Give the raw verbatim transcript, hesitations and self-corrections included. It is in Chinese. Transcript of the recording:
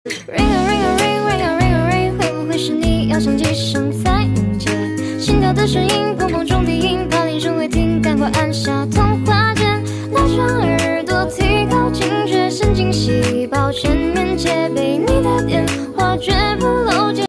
Ring a ring a ring ring a ring a ring， 会不会是你要响几声才能接？心跳的声音，砰砰中低音，怕铃声未停，赶快按下通话键，拉长耳朵，提高警觉，神经。